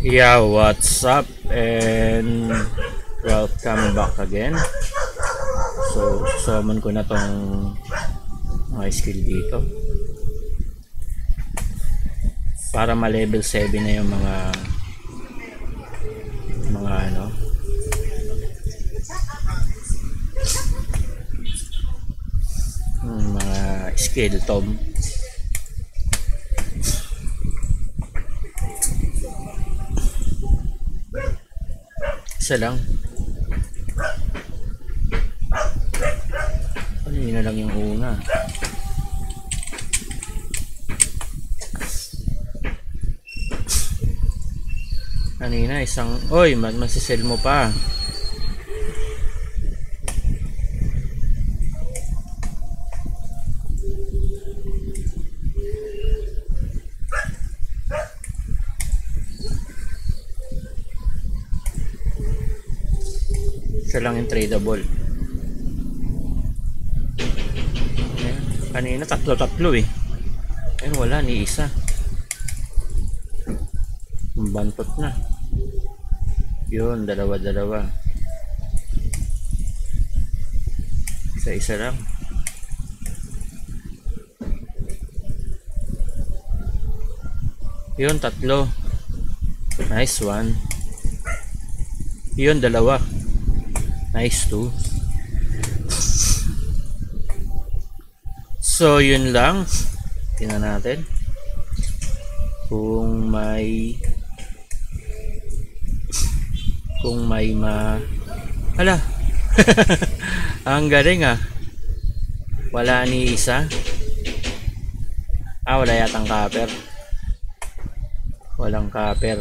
Yeah, what's up and welcome back again. So, summon ko na tong mga skill dito para ma-level 7 na yung mga ano, mga skill tom. Isa lang. Ano yun na lang yung una. Kanina isang, oy, masisell mo pa. Isa lang yung tradable. Ayan. Kanina tatlo eh. Ayun, wala ni isa. Bantot na. Yun, dalawa. Isa lang. Yun, tatlo. Nice one. Yun, dalawa. Nice two. So, yun lang. Tingnan natin kung may hala. Ang galing ah. Wala ni isa. Wala yatang copper. Walang copper.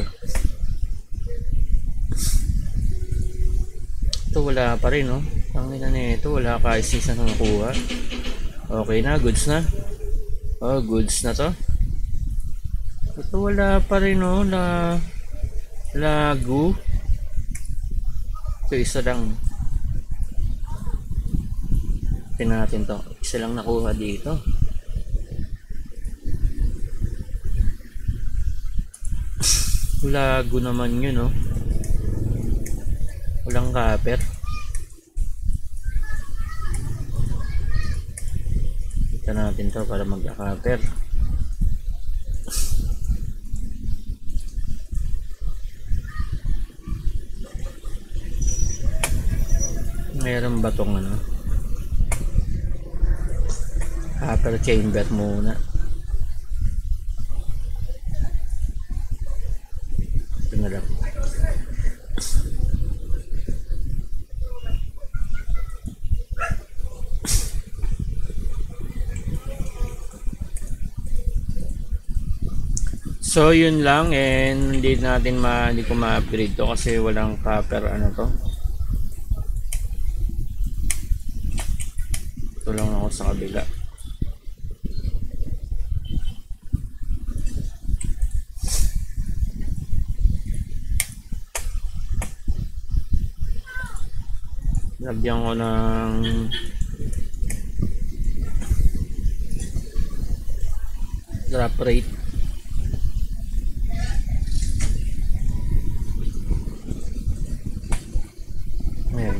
Ito wala pa rin, no? Ang ina nito, wala ka isa na nakuha. Okay na, goods na. Oh, goods na to. Ito wala pa rin, no? Lagu. Ito isa lang. Tingnan natin to. Isa lang nakuha dito. Lagu naman yun, no? Walang copper. Kita natin to para magka-copper. Meron ba tong ano? Copper chamber muna. Ito na lang. So yun lang, and hindi ko ma-upgrade to kasi walang copper ano to. Ito lang ako sa kabila. Lagyan ko ng drop rate. Ayan.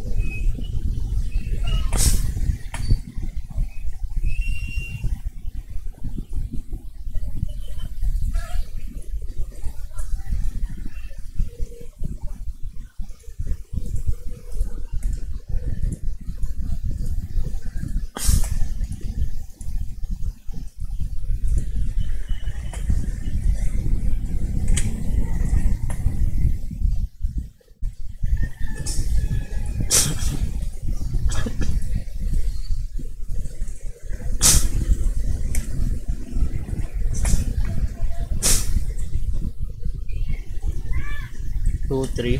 Two, three.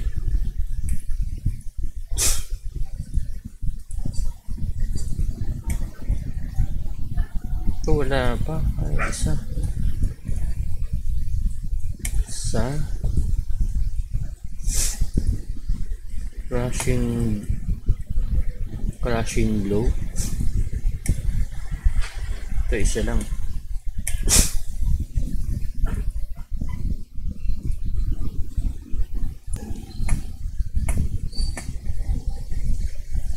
Ito wala pa. Ay, isa. Crashing blow. Ito isa lang. 1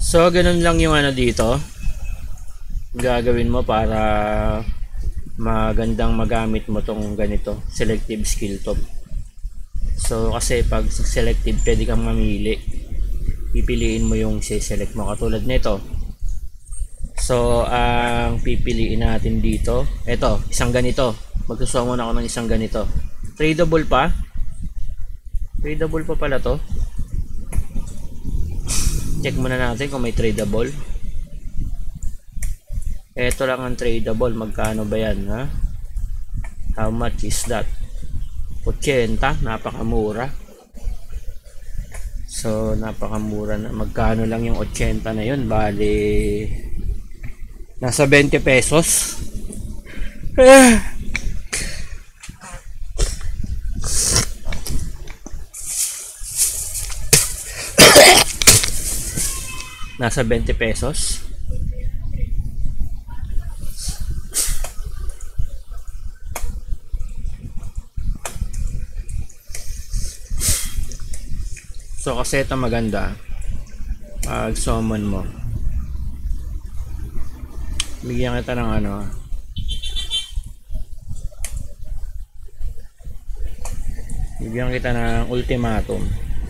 So, ganun lang yung ano dito. Gagawin mo para magandang magamit mo tong ganito, selective skill top. So, kasi pag selective, pwede kang mamili. Pipiliin mo yung select mo katulad nito. So, ang pipiliin natin dito, eto, isang ganito. Magsusuwa muna ako ng isang ganito. Tradable pa. Tradable pa pala to. Check muna natin kung may tradable. Eto lang ang tradable. Magkano ba yan, ha? How much is that? 80. Napakamura. So, napakamura na. Magkano lang yung 80 na yun? Bali, nasa 20 pesos. Nasa 20 pesos. So kasi ito maganda pag summon mo, bigyan kita ng ano, bigyan kita ng ultimatum.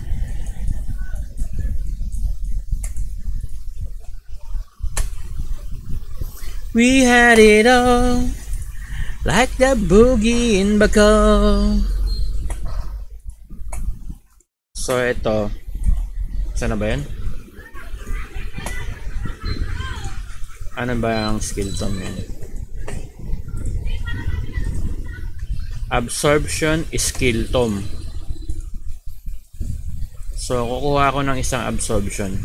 We had it all, like the boogie in Baco. So ito, sana ba yan? Ano ba ang skill tom yan? Absorption skill tom. So kukuha ko ng isang absorption.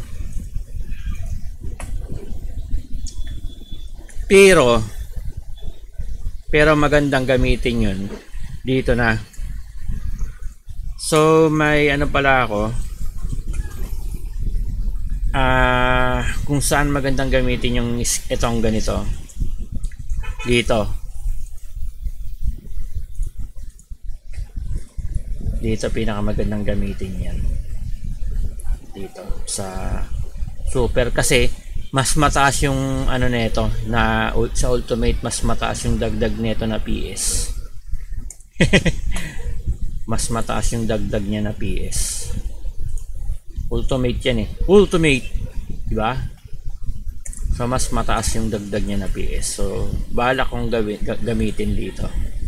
Pero magandang gamitin yun dito na. So may ano pala ako, kung saan magandang gamitin yung itong ganito dito pinakamagandang gamitin yan dito sa super, kasi mas mataas yung ano nito na sa ultimate, mas mataas yung dagdag nito na PS. Mas mataas yung dagdag niya na PS. Ultimate yan eh. Ultimate, diba? So mas mataas yung dagdag niya na PS. So bahala kong gamitin dito.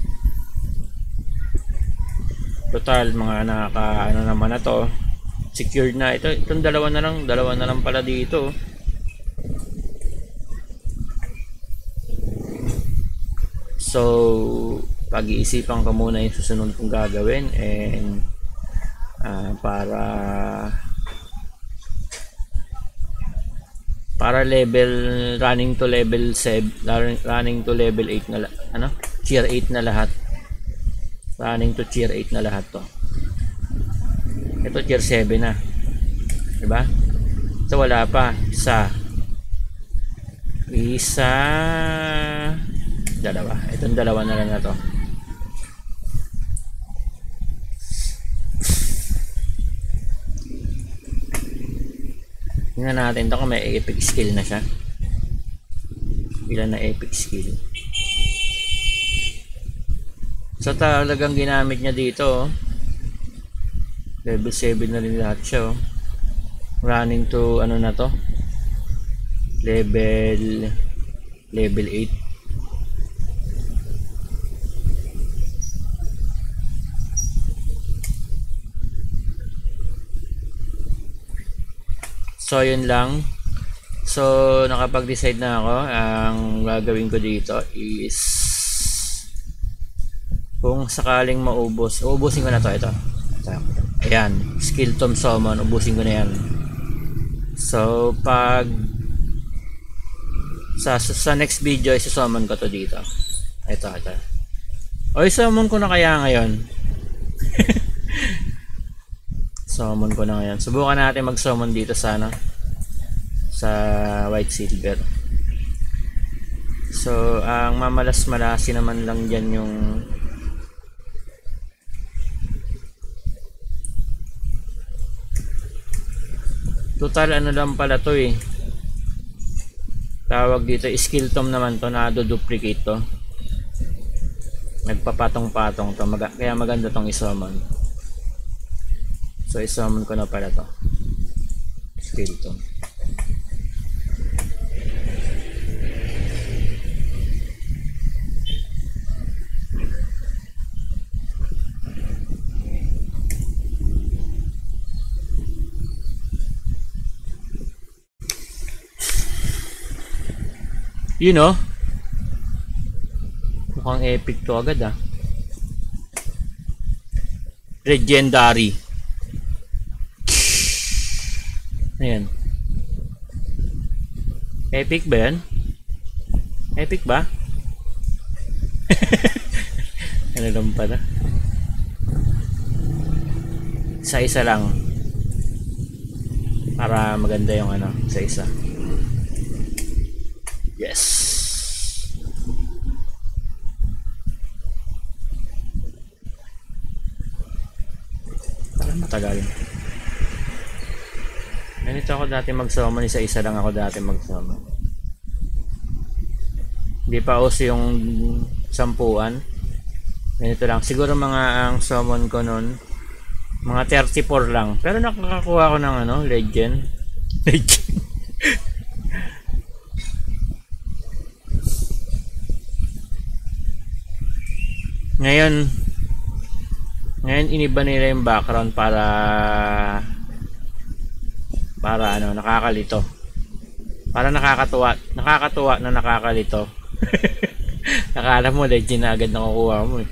Total mga nakaka ano naman na to. Secured na ito. Itong dalawa na lang pala dito. So pag-iisipan ko muna yung susunod kong gagawin, and para level running to level 7, running to level 8 na ano, tier 8 na lahat. Running to tier 8 na lahat to. Ito tier 7 na. Diba? So wala pa. Isa dalawa. Itong dalawa na lang na to. Tingnan natin to kung may epic skill na siya. Ilan na epic skill. So talagang ginamit niya dito, oh. Level 7 na rin lahat siya, oh. Running to ano na to, level 8. So yun lang. So nakapag-decide na ako. Ang gagawin ko dito is, kung sakaling maubos, ubusin ko na to. Ito. Ayan, skill tom summon, ubusin ko na yan. So pag sa next video, isusummon ko to dito. Ito. O isummon ko na kaya ngayon. Summon ko na ngayon. Subukan natin mag-summon dito sana sa white silver. So ang mamalas-malasi naman lang dyan yung total ano lang pala to eh, Tawag dito, skill tom naman to, na duplicate to. Nagpapatong-patong to, kaya maganda tong isummon. So isummon ko na pala to. Skill tom. You know, mukhang epic to agad ah. Legendary. Ayan. Epic ba yan? Epic ba? Ano lang pala? Isa-isa lang. Para maganda yung ano, isa-isa. Yes. Parang matagal. Ganito ako dati mag-summon, isa-isa lang ako dati mag-summon. Hindi pa uso yung 10. Ganito lang. Siguro mga ang summon ko nun, mga 34 lang. Pero nakakakuha ko ng ano, legend. Legend. Ngayon iniba nila yung background para ano, nakakalito. Para nakakatuwa na nakakalito. Nakala mo legend na agad nakukuha mo eh.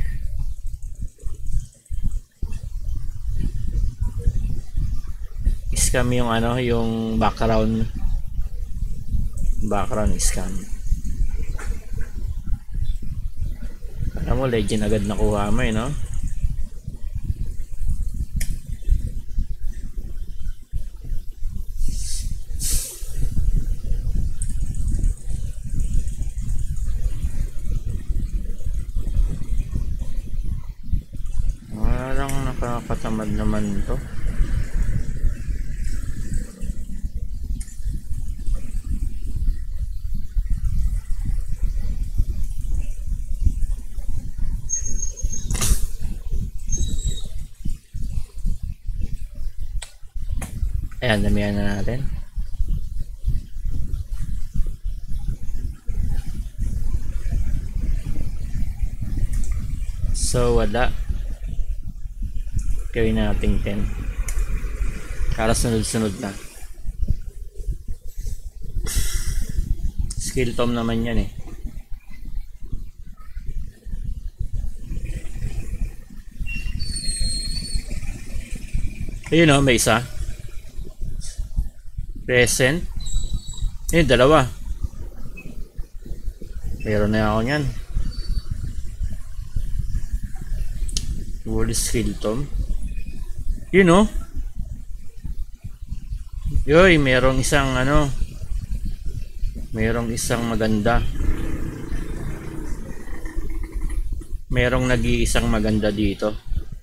Scam yung ano, yung background scam. Alam mo, legend agad nakuha mo eh, no? Parang nakakatamad naman to. Ayan, damihan na natin. So, wala. Gawin natin 10. Para sunod-sunod na. Skill tom naman yan eh. Ayun o, may isa. Present. Eh, dalawa. Meron na ako nyan. Wall skill tom. Yun o. Yoy, merong isang ano. Merong isang maganda. Merong nag-iisang maganda dito.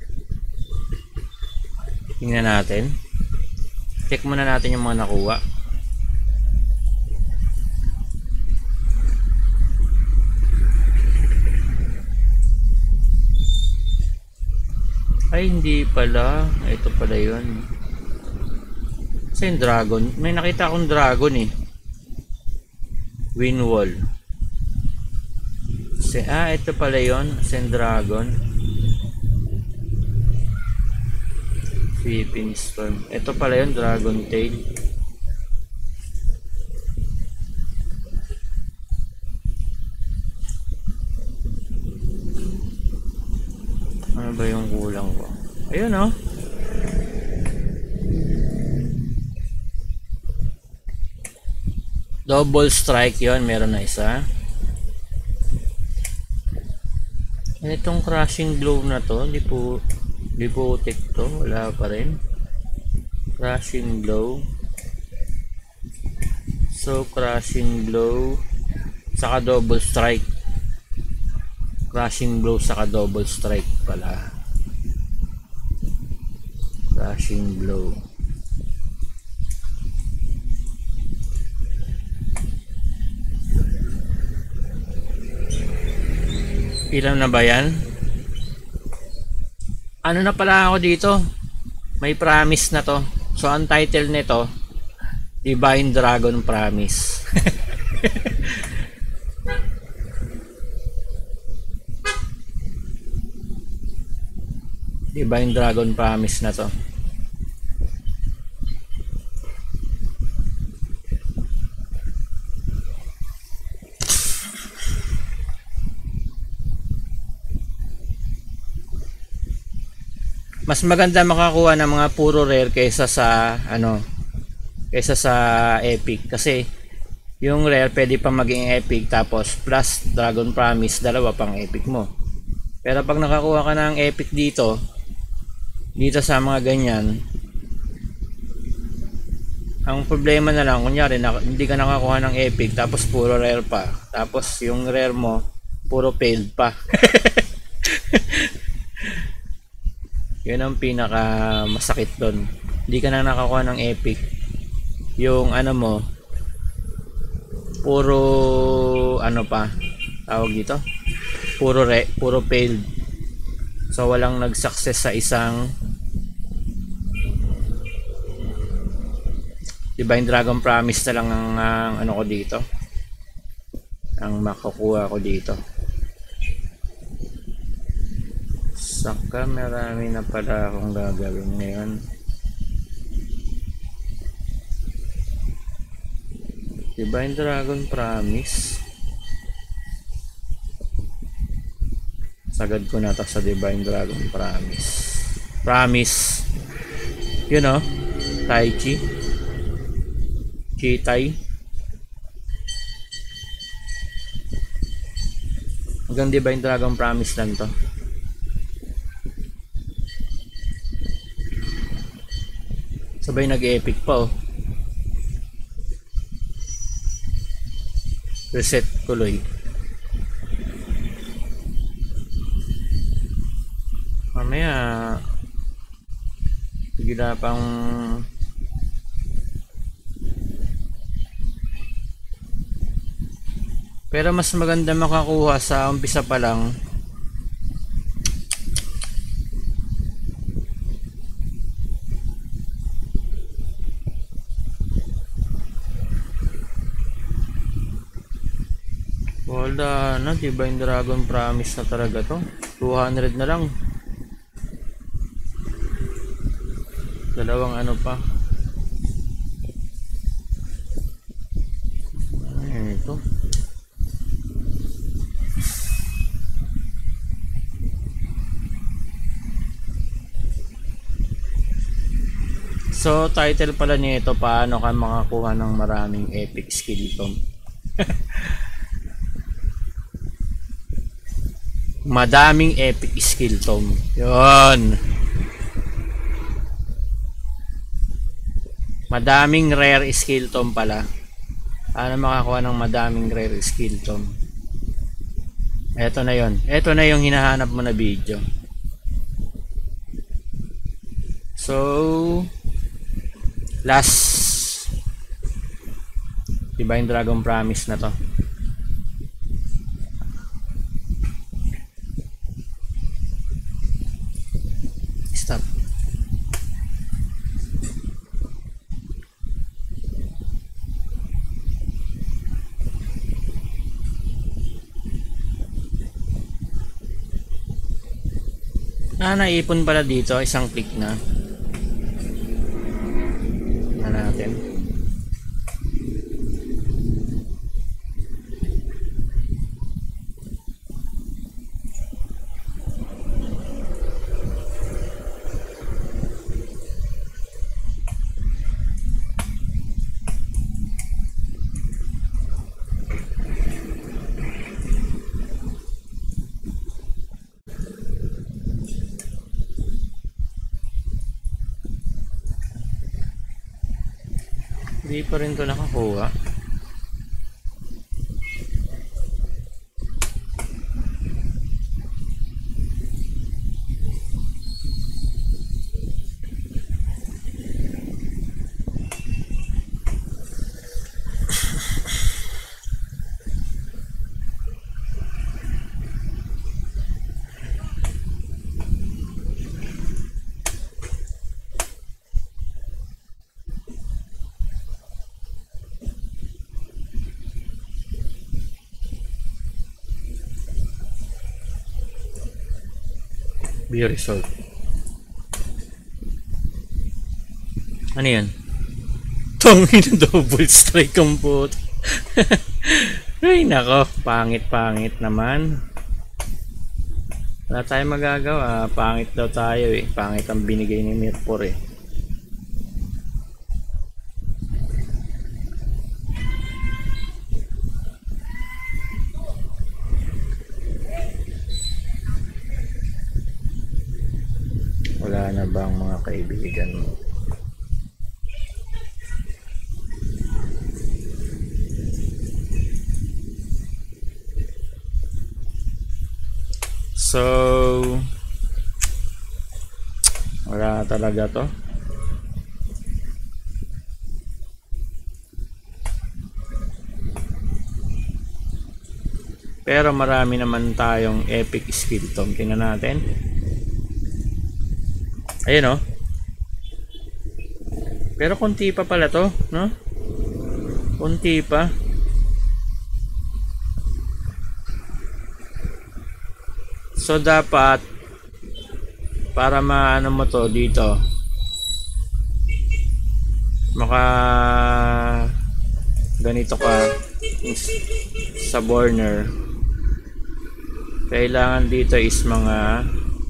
Tingnan natin. Check muna natin yung mga nakuha. Ay, hindi pala. Ito pala yun. Sa yung dragon. May nakita akong dragon eh. Winwall. Ito pala yun. Sa yung dragon. Sweeping storm. Ito pala yun, dragon tail. Ano ba yung kulang ko? Ayun oh. Double strike yon, meron na isa. Itong crushing blow na to, di po tek to, wala pa rin. Crushing blow. So crushing blow saka double strike. Crushing blow saka double strike pala. Crushing blow. Ilan na ba yan? Ano na pala ako dito? May promise na to. So ang title nito, Divine Dragon Promise. Divine Dragon Promise na to. Mas maganda makakuha ng mga puro rare kaysa sa kaysa sa epic, kasi yung rare pwede pa maging epic tapos plus Dragon Promise, dalawa pang epic mo. Pero pag nakakuha ka ng epic dito sa mga ganyan, ang problema na lang kunyari hindi ka nakakuha ng epic tapos puro rare pa, tapos yung rare mo puro failed pa. Yun ang pinaka masakit doon. Hindi ka na nakakuha ng epic. Yung mo, puro pa tawag dito, puro failed. So walang nag-success sa isang Divine Dragon Promise na lang ang ko dito. Ang makukuha ko dito. Saka marami na pala akong gagawin ngayon. Divine Dragon Promise. Sagad ko na to sa Divine Dragon Promise. Promise. You know, Tai Chi. Chitai. Hanggang Divine Dragon Promise lang to. Sabay nag-epic pa oh. Reset tuloy. Mamaya bigla pang pero mas maganda makakuha sa umpisa pa lang. Wala na, Divine Dragon Promise na talaga to. 200 na lang. Dalawang pa. Ito. So, title pala nito, paano ka makakuha ng maraming epic skill tome. Madaming epic skill tome. Yun. Madaming rare skill tome pala. Paano makakuha ng madaming rare skill tome? Eto na yun. Eto na yung hinahanap mo na video. So, last Divine Dragon Promise na to. Stop. Naipon pala dito, isang click na. Natin. Hindi pa rin to nakakuha. View result. Ano yan? Tongin na double strike ang boot. Ay nako, pangit naman. Wala tayong magagawa, pangit daw tayo eh. Pangit ang binigay ni Mirpor eh. Wala na bang mga kaibigan mo? So, wala talaga to. Pero marami naman tayong epic skill tome. Tingnan natin. Ayun oh. Pero konti pa pala to, no? Konti pa. So dapat para maano mo to dito, maka ganito ka sa burner, kailangan dito is mga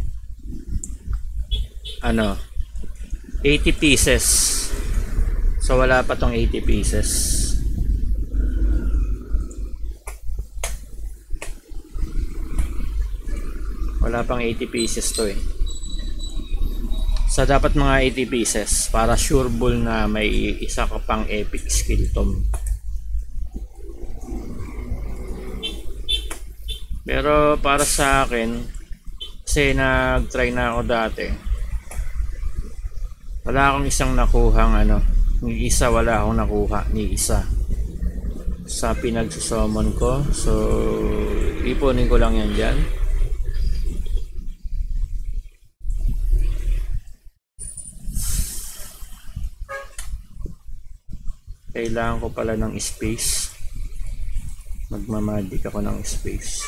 ano 80 pieces. So wala pa tong 80 pieces. Wala pang 80 pieces to eh. So dapat mga 80 pieces para sureball na may isa ka pang epic skill tome. Pero para sa akin, kasi nag-try na ako dati, wala akong isang nakuhang ano, ni isa wala akong nakuha ni isa sa pinagsusummon ko. So ipunin ko lang yan dyan. Kailangan ko pala ng space. Magmamagic ako ng space.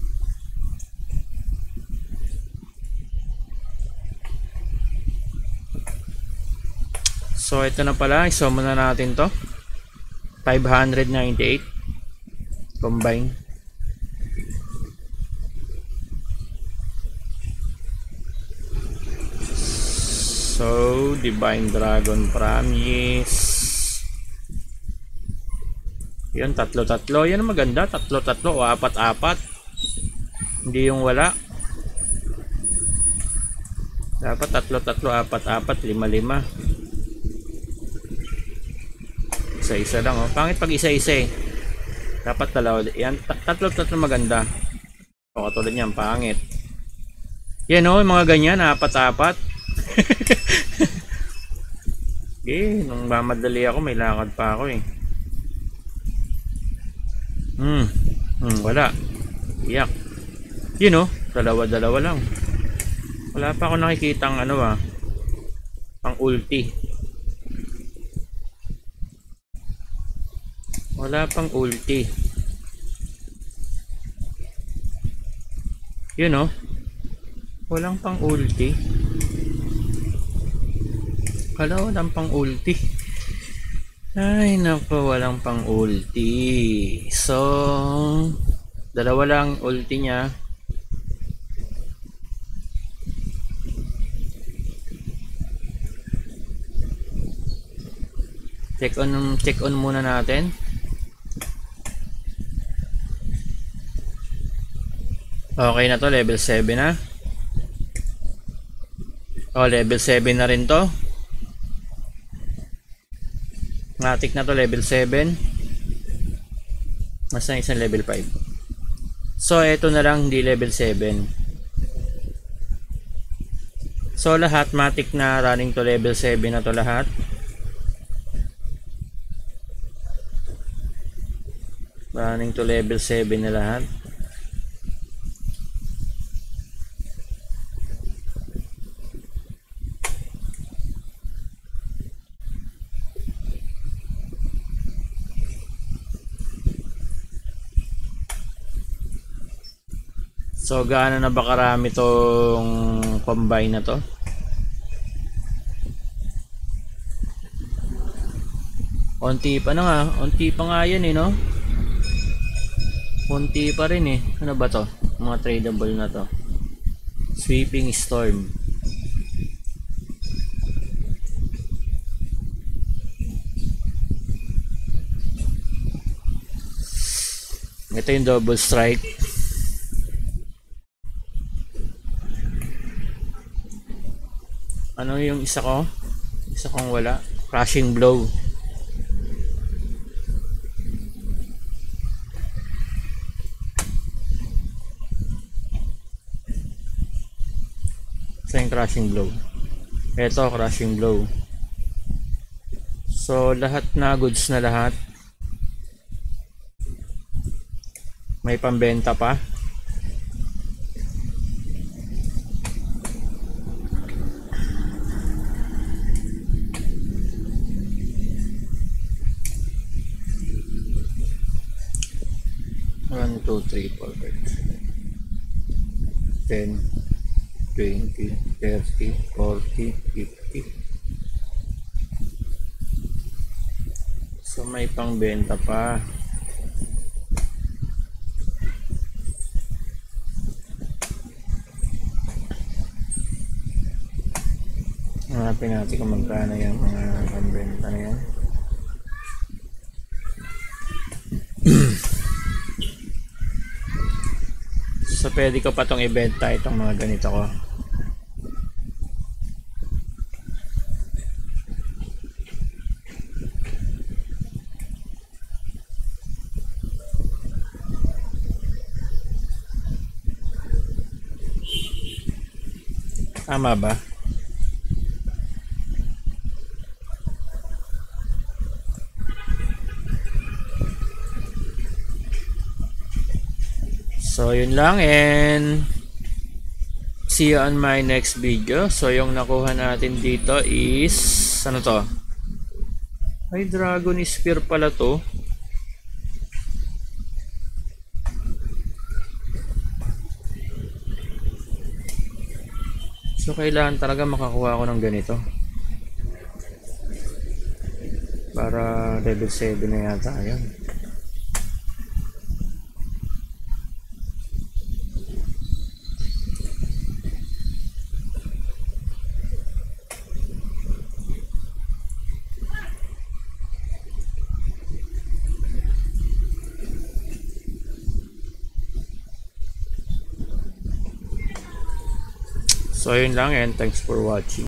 So ito na pala, isama na natin to. 598 combine. So Divine Dragon Promise. Yan, tatlo-tatlo. Yan ang maganda. Tatlo-tatlo o apat-apat. Hindi yung wala. Dapat tatlo-tatlo, apat-apat, lima-lima. Isa-isa lang oh. Pangit pag isa-isa eh. Dapat dalawa. Yan, tatlo-tatlo maganda. O katulad niyan, pangit. Yan oh, mga ganyan, apat-apat. Okay, nung mamadali ako, may lakad pa ako eh. Wala. Iyak. Yun oh, dalawa-dalawa lang. Wala pa ako nakikitang ano pang ulti. Wala pang ulti. Yun oh. Walang pang ulti. Walang pang ulti. Ay nako, walang pang ulti. So dalawa lang ulti niya. Check on muna natin. Okay na to, level 7 na. Oh, level 7 na rin to. Matic na to, level 7. Mas na isang level 5. So eto na lang, hindi level 7. So lahat matic na, running to level 7 na to lahat. Running to level 7 na lahat. So gaano na ba karami tong Itong combine na to. Unti pa na nga. Unti pa nga yan eh, no? Unti pa rin eh. Ano ba to? Mga tradable na to. Sweeping Storm. Ito yung double strike. Ano yung isa ko? Isa kong wala. Crashing Blow. Isa yung Crashing Blow. Ito, Crashing Blow. So, lahat na goods na lahat. May pambenta pa. One, 2, 3, 4, 5, 10, 20, 30, 40, 50. So may pangbenta pa. Hanapin natin kung magkano yung mga pangbenta na yan. So pwede ko pa itong ibenta itong mga ganito ko. Tama ba? So yun lang, and see you on my next video. So yung nakuha natin dito is ano to? Ay, Dragon Spear pala to. So kailangan talaga makakuha ako ng ganito para level 7 na yata yun. So yun lang, and thanks for watching.